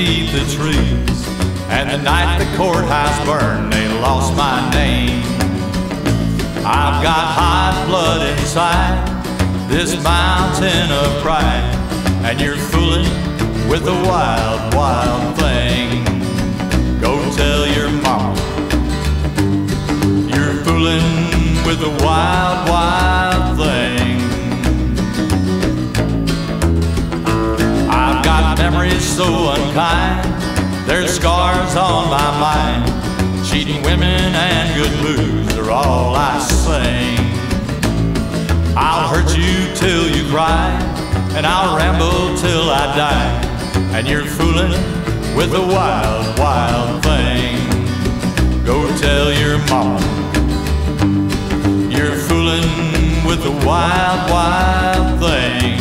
beneath the trees, and the night the courthouse burned, they lost my name. I've got hot blood inside this mountain of pride, and you're fooling with a wild, wild thing. Go tell your mama you're fooling with a wild, wild thing. I've got memories so unkind, there's scars on my mind. Cheating women and good booze are all I sing. I'll hurt you till you cry, and I'll ramble till I die, and you're fooling with a wild, wild thing. Go tell your mama you're fooling with a wild, wild thing.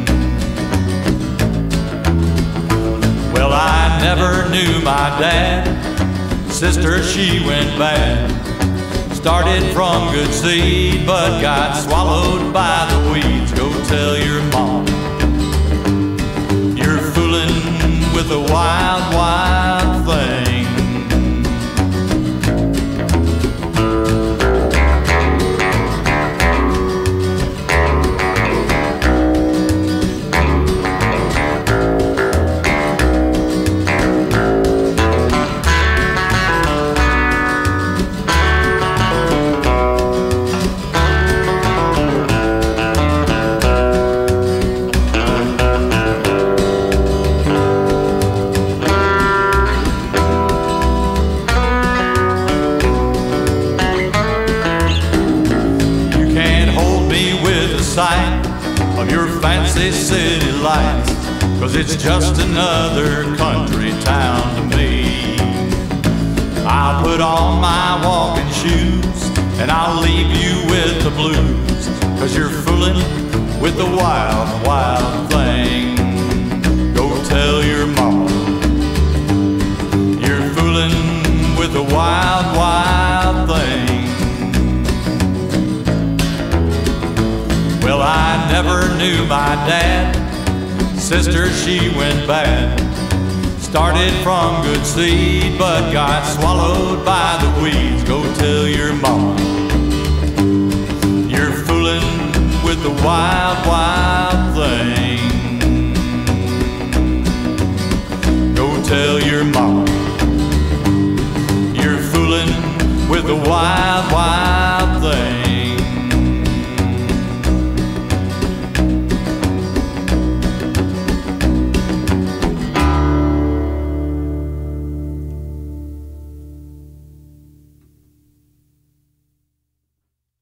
Well, I never knew my dad. Sister, she went bad. Started from good seed, but got swallowed by the weeds. Go tell your mom you're fooling with a wild, wild thing. Sight of your fancy city lights, 'cause it's just another country town to me. I'll put on my walking shoes and I'll leave you with the blues, 'cause you're fooling with the wild, wild thing. Go tell your mama you're fooling with the wild, wild thing. Well, I never knew my dad. Sister, she went bad. Started from good seed, but got swallowed by the weeds. Go tell your mama